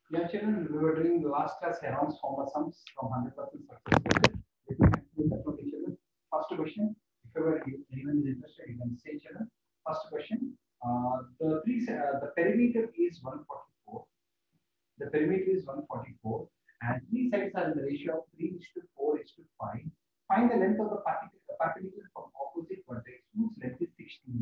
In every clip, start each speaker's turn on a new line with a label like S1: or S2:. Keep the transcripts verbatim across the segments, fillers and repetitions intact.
S1: Yeah, children, we were doing the last class Heron's formal sums from one hundred percent success rate. Let me continue that one, children. First question, if ever anyone is interested, you can say, children. First question, uh, the three, uh, the perimeter is one forty-four. The perimeter is one forty-four, and three sides are in the ratio of three is to four is to five. Find the length of the perpendicular from opposite vertex whose length is sixteen.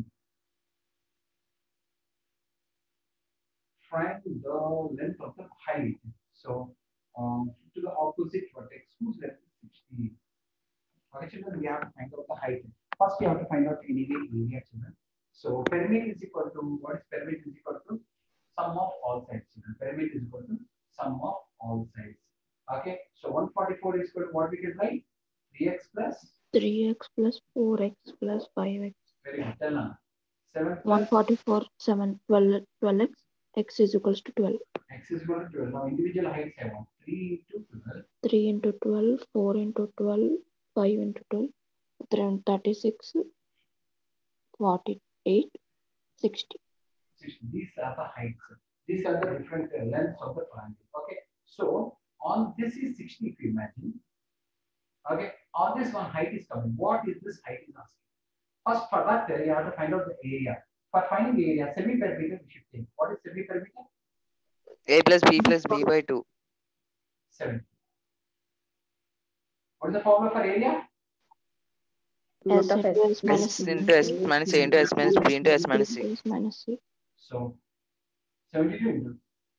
S1: Find the length of the height. So um, to the opposite vertex whose length is sixteen. Okay, children, we have to find out the height. First, we have to find out anyway area, children. So perimeter is equal to, what is perimeter is equal to? Sum of all sides, children. Perimeter is equal to sum of all sides. Okay, so one forty-four is equal to what we can write? three x plus
S2: three x plus four x plus five x.
S1: Very good. Tell now. seven plus
S2: one forty-four, seven, twelve, twelve x. X is equals to twelve.
S1: X is equal to twelve. Now individual heights I want. three into twelve.
S2: three into twelve, four into twelve, five into twelve, thirty-six, forty-eight, sixty.
S1: These are the heights. These are the different uh, lengths of the triangle. Okay. So on this is sixty if you imagine. Okay. On this one height is coming. What is this height is asking? First for that you have to find out the area. For finding the area, semi-perimeter we should take. What is semi-perimeter?
S3: A plus B plus B by two.
S1: seven. What is the formula for area?
S2: S into S minus
S3: S into S minus A into S minus B into S minus C.
S2: S minus C.
S1: So seventy-two into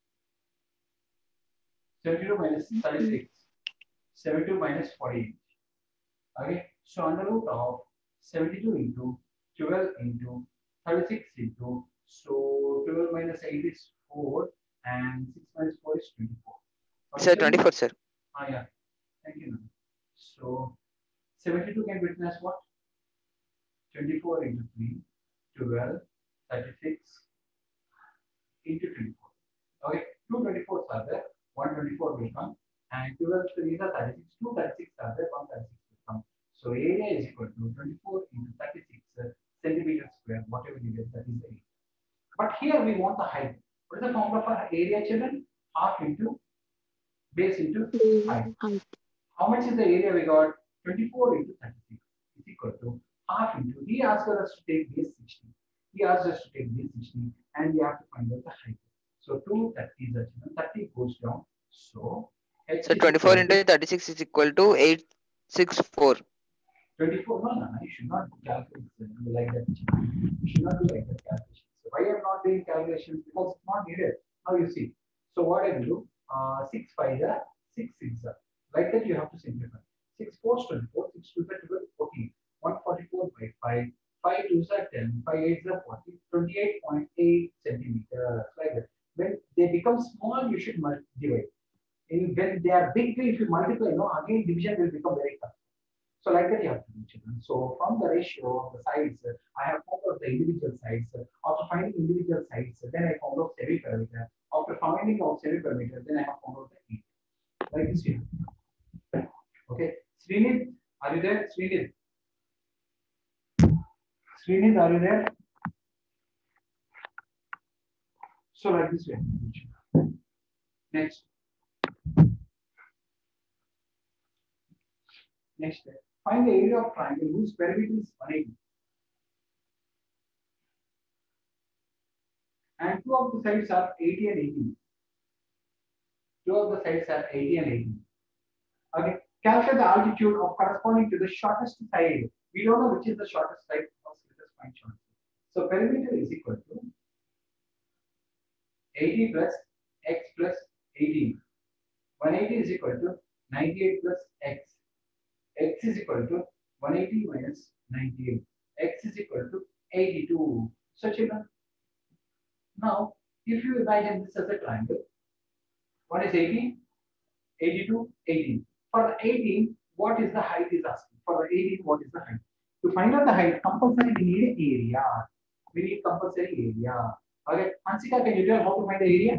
S1: seventy-two minus thirty-six. seventy-two minus forty-eight. Okay. So under root of seventy-two into twelve into thirty-six into, so twelve minus eight is four and six minus four is twenty-four. Okay.
S3: Sir, twenty-four, sir.
S1: Ah, yeah. Thank you. So seventy-two can be written as what? twenty-four into three, twelve, thirty-six into twenty-four. Okay, two twenty-fours are there, one twenty-four will come, and twelve threes are thirty-six, two thirty-six are there, one thirty-six will come. So area is equal to twenty-four into thirty-six uh, centimeters square, whatever you get, that is the area. But here we want the height. What is the formula for area, children? Half into base into height. How much is the area we got? twenty-four into thirty-six is equal to half into, he asked us to take base sixty. He asked us to take base sixty and we have to find out the height. So two thirty, thirty goes down. So,
S3: so twenty-four into thirty-six is equal to eight sixty-four.
S1: twenty-four, no, no, you should not calculate like that. You should not do like that calculation. So why I'm not doing calculations? Because it's not needed. Now you see. So what I will do, uh, six five are six six are. Like that you have to simplify. six four is twenty-four, six two is twelve, fourteen. one forty-four by five, five twos are ten, five eights are forty, twenty-eight point eight centimeters, like that. When they become small, you should divide. In when they are big, if you multiply, no, again division will become very tough. So like that you have to do, children. So from the ratio of the sides, I have found out the individual sides. After finding individual sides, then I found out semi-perimeter. After finding out semi-perimeter, then I have found out the area. Like this here. Okay. Srinid, are you there? Srinid. Srinid, are you there? So like this way. Next. Next step. Find the area of triangle whose perimeter is one eighty. And two of the sides are eighty and eighty. Two of the sides are eighty and eighty. Okay. Calculate the altitude of corresponding to the shortest side. We don't know which is the shortest side. Let us find shortest. So perimeter is equal to eighty plus x plus eighteen. one eighty is equal to ninety-eight plus x. X is equal to one eighty minus ninety-eight. X is equal to eighty-two. So children, now if you imagine this as a triangle, what is eighty? eighty-two, eighteen. For the eighteen, what is the height is asking? For the eighteen, what is the height? To find out the height, compulsory we need an area. We need compulsory area. Okay, Hansika, can you tell how to find the area?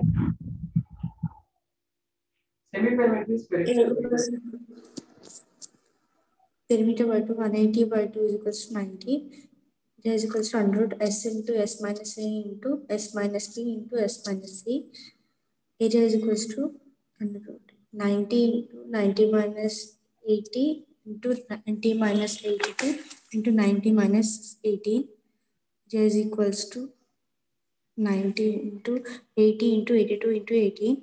S1: Semi-perimeter is perimeter.
S4: Perimeter by two, one eighty by two is equals to ninety. It is equals to one hundred s into s minus a into s minus b into s minus c. area is equals to under root ninety into ninety minus eighty into ninety minus eighty-two into ninety minus eighteen. Area is equals to ninety into eighty into eighty-two into eighteen.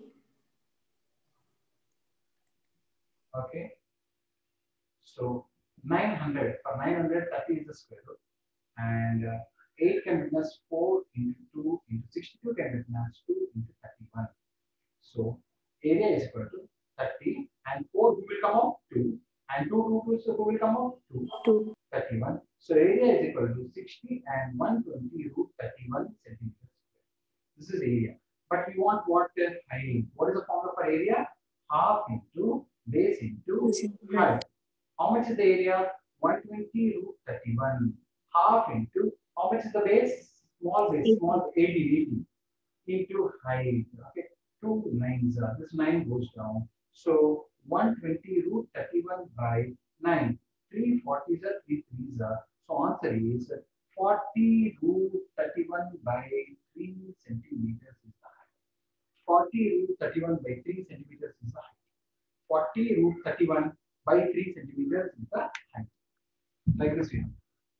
S1: Okay. So nine hundred, for nine hundred, thirty is the square root. And uh, eight can witness four into two into sixty-two can witness two into thirty-one. So area is equal to thirty and four who will come out? two. And two, two, two, so who will come out? two.
S2: two.
S1: thirty-one. So area is equal to sixty and one hundred twenty root thirty-one centimeters square. This is area. But we want what the height. What is the formula for area? Half into base into height. How much is the area? one hundred twenty root thirty-one. Half into, how much is the base? Small base, small eighty, eighty into height. Okay, two lines are, this nine goes down. So one hundred twenty root thirty-one by nine. three forties are, three threes are. So answer is forty root thirty-one by three centimeters is the height. forty root thirty-one by three centimeters is the height. forty root thirty-one by three centimeters is the height. Like this we have.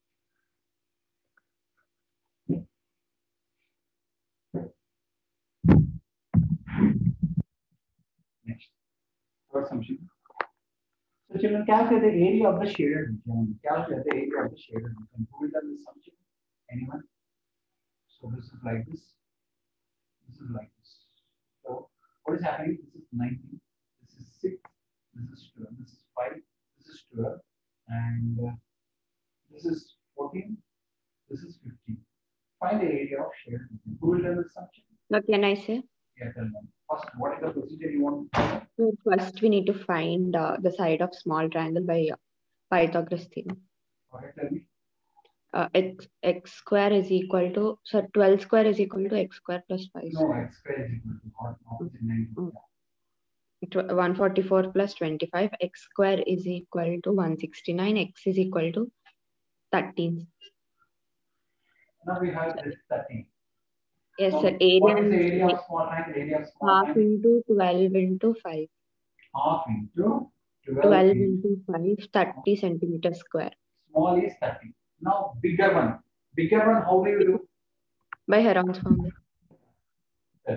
S1: Next, third assumption. So children, calculate the area of the shaded region. Calculate the area of the shaded region. Who will done this assumption? Anyone? So this is like this. This is like this. So what is happening? This is nineteen. This is six. This is twelve. This is five. This is twelve. And uh, this is fourteen. This is fifteen. Find the area of shaded region. Who will done this assumption?
S2: What can I say?
S1: Yeah, tell them. First, what is the procedure you want to follow?
S2: So first, we need to find uh, the side of small triangle by uh, Pythagoras theorem.
S1: Okay, tell me.
S2: Uh, x x square is equal to, so twelve square is equal to x square plus five
S1: No,
S2: square.
S1: x square is equal to what? Opposite nineteen.
S2: Mm. Tw- one hundred forty-four plus twenty-five, x square is equal to one hundred sixty-nine, x is equal to thirteen.
S1: Now we have this thirteen.
S2: Yes,
S1: So
S2: sir. Area
S1: what is the
S2: is
S1: area
S2: like
S1: of small triangle? Area of small
S2: half
S1: triangle?
S2: into twelve into five.
S1: Half into twelve.
S2: twelve
S1: into
S2: into five, thirty centimeters square.
S1: small is thirty. Now bigger one. Bigger one, how do you do?
S2: By Heron's formula.
S1: Yes.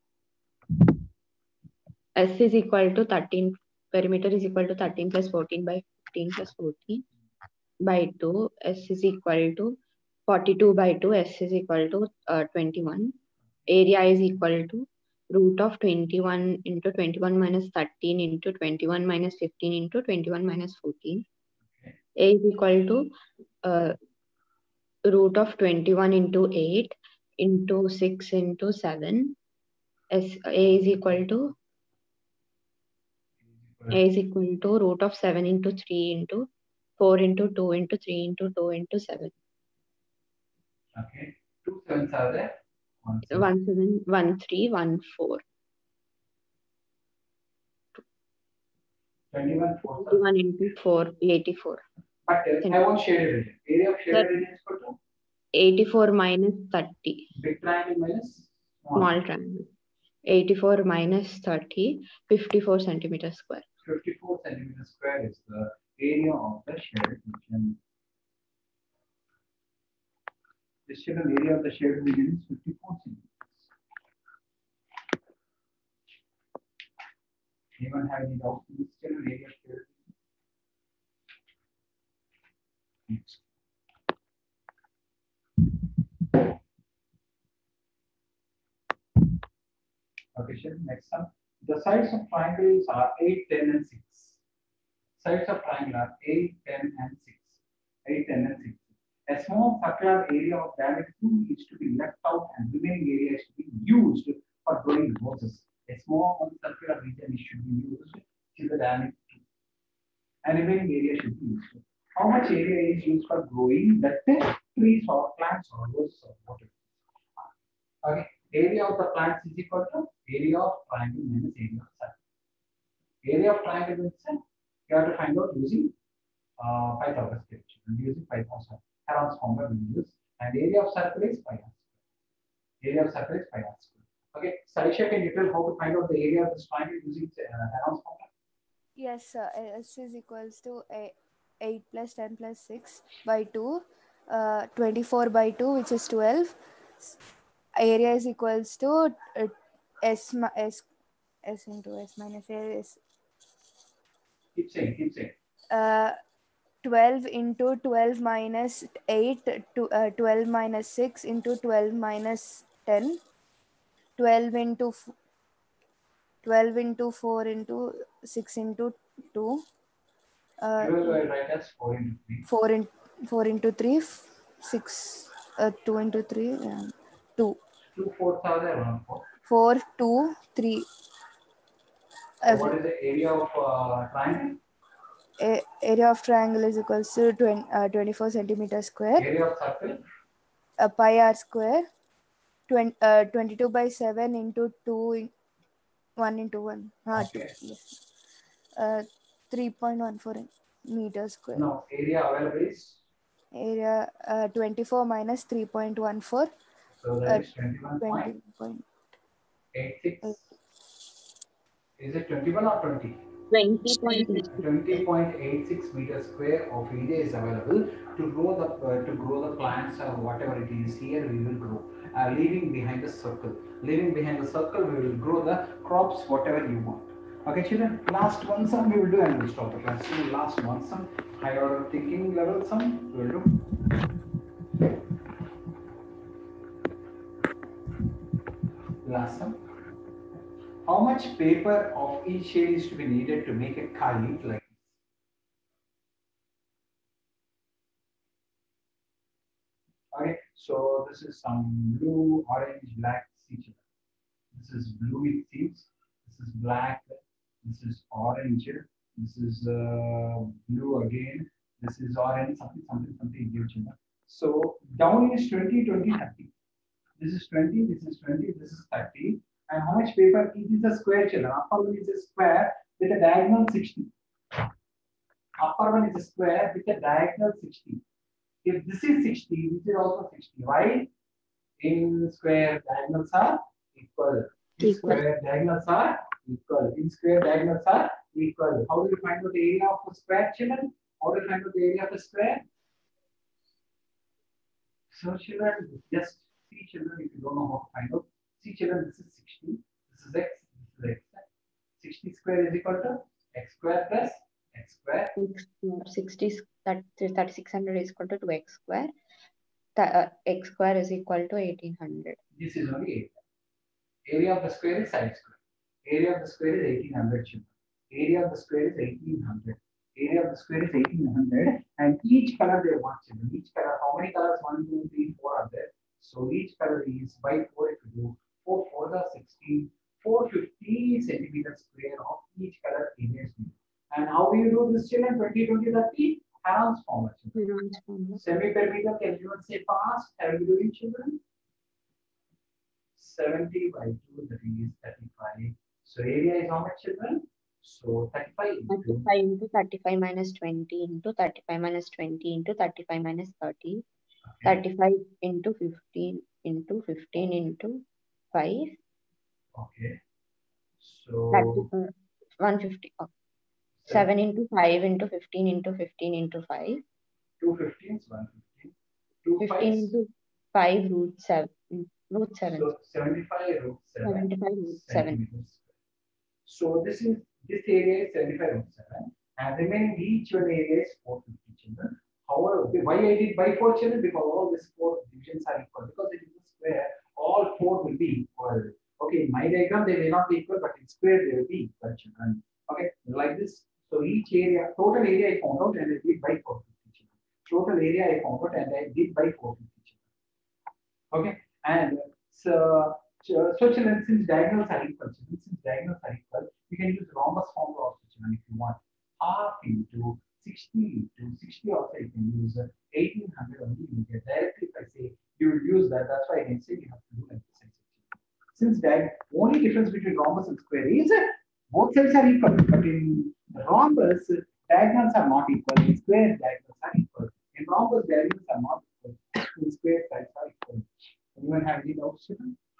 S2: S is equal to thirteen, perimeter is equal to thirteen plus fourteen by fifteen plus fourteen by two. S is equal to forty-two by two. S is equal to uh, twenty-one. Area is equal to root of twenty-one into twenty-one minus thirteen into twenty-one minus fifteen into twenty-one minus fourteen.
S1: Okay.
S2: A is equal to uh, root of twenty-one into eight into six into seven. S, A is equal to A is equal to root of seven into three into four into two into three into two into seven.
S1: Okay. Two sevens are there. One seven.
S2: one seven, one three, one four.
S1: twenty-one four.
S2: twenty-one into four, eighty-four.
S1: But uh, I want shaded region. Area of shaded
S2: Sir.
S1: region is equal to
S2: eighty-four minus thirty.
S1: big triangle minus small.
S2: Small triangle. eighty-four minus thirty, fifty-four centimeters square.
S1: fifty-four centimeters square is the area of the shaded region. The shaded area of the shaded region is fifty-four centimeters. Anyone have any doubts in this shaded area of shaded region? Next. Okay, sure. Next one. The sides of triangles are eight, ten, and six. Sides of triangle are eight, ten, and six. eight, ten, and six. A small circular area of diameter two is to be left out and remaining area is to be used for growing roses. A small circular region should be used to the diameter two. And remaining area should be used. How much area is used for growing, let's say, trees or plants or roses or whatever? Okay. Area of the plants is equal to area of triangle minus area of circle. Area of triangle means you have to find out using uh, Pythagoras theorem. Using Pythagoras Heron's formula we use, and area of circle is pi r square. Area of circle is pi r square. Okay, Salisha, can you tell how to find out the area of this triangle using uh, Heron's formula?
S5: Yes, uh, S is equals to a- eight plus ten plus six by two, uh, twenty-four by two, which is twelve. S- Area is equals to uh, S, mi- S, S into S minus A is
S1: Keep saying, keep saying.
S5: uh, twelve into twelve minus eight, to, uh, twelve minus six into twelve minus ten, twelve into f- twelve into four into six into two, uh,
S1: You will write as four into three.
S5: four in four into three, f- six, uh, two into three, yeah, two,
S1: Two fourths are there, one fourth.
S5: four, two, three.
S1: So
S5: Uh,
S1: what is the area of uh, triangle?
S5: a- area of triangle is equals to twenty, uh, twenty-four centimeter square.
S1: Area of circle?
S5: Uh, pi r square. twenty, uh, twenty-two by seven into two, in, one into one. Ah, two,
S1: Okay.
S5: yes. Uh, three point one four meters square.
S1: No, area available is?
S5: Area uh, twenty-four minus three point one four.
S1: So that
S5: Uh,
S1: is twenty-one
S5: twenty
S1: point
S5: point
S1: eight six. Is it twenty-one or twenty?
S2: twenty point eight.
S1: twenty point eight six meters square of area is available to grow the uh, to grow the plants or whatever it is here we will grow. Uh, leaving behind the circle. Leaving behind the circle we will grow the crops whatever you want. Okay, children. Last one sum we will do and we will stop the class. So last one sum, higher order thinking level sum we will do. Last sum. How much paper of each shade is to be needed to make a kite like this? Okay, so this is some blue, orange, black feature. This is blue it seems. This is black. This is orange. This is uh, blue again. This is orange. Something, something, something. Give children. So down is twenty, twenty, thirty. This is twenty. This is twenty. This is thirty. And how much paper? It is a square, children. Upper one is a square with a diagonal sixty. Upper one is a square with a diagonal sixty. If this is sixty, this is also sixty. Why? In square diagonals are equal. In
S2: Equal.
S1: square diagonals are equal. In square diagonals are equal. How do you find out the area of a square, children? How do you find out the area of a square? So, children, just see, children, if you don't know how to find out. See, children, this is sixty. This is x. This is x. sixty square is equal to x square plus x square.
S2: sixty, that thirty-six hundred is equal to two x square. The, uh, x square is equal to eighteen hundred.
S1: This is only area. Area of the square is side square. Area of the square is eighteen hundred, children. Area of the square is eighteen hundred. Area of the square is eighteen hundred. And each color they want, children. Each color, how many colors? one, two, three, four are there. So each color is by four if you do. four, four are sixteen. four hundred fifty centimeters square of each color area is needed. And how do you do this, children? twenty, twenty, thirty? Heron's formula. Semi-perimeter, can you say fast? Have you doing, children? seventy by two, that is thirty-five. So area is how much, children? So thirty-five into
S2: thirty-five into thirty-five minus twenty into thirty-five minus twenty into thirty-five minus thirty.
S1: okay.
S2: thirty-five into fifteen into fifteen into five.
S1: Okay. So
S2: thirty, uh, one hundred fifty. Oh. seven into five into fifteen into fifteen into five.
S1: two fifteen is one fifty. two
S2: fifteen into five root seven. Root seven.
S1: So seventy-five root seven.
S2: seventy-five root seven.
S1: Centimeters. So this is this area is seventy-five root seven, and remaining each one area is four hundred fifty, children. However, why I did by four, children? Because all these four divisions are equal. Because it is a square, all four will be equal. Okay, in my diagram they may not be equal, but in square they will be equal, children. Okay, like this. So each area, total area I found out and I did by four hundred fifty, children. Total area I found out and I did by four hundred fifty, children. Okay, and so, so children, since diagonals are equal, children, since diagonals are equal, you can use rhombus formula also, children, if you want. Half into sixty into sixty also you can use eighteen hundred only you get directly. If I say you will use that, that's why I can say you have to do like this. Since that only difference between rhombus and square is both sides are equal, but in rhombus diagonals are not equal. In square diagonals are equal. In rhombus diagonals are not equal. In square sides are equal. Anyone have any doubts, children?